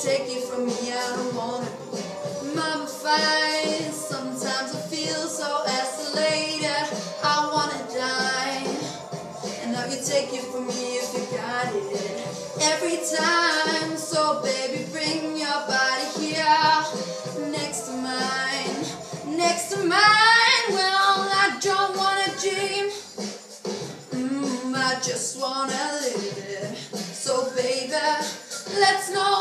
take it from me, I don't wanna be mummified. Sometimes I feel so isolated, I wanna die. And now you take it from me if you got it every time. So baby, bring your body here, next to mine, next to mine. Well, I don't wanna dream, I just wanna live it. So baby, let's not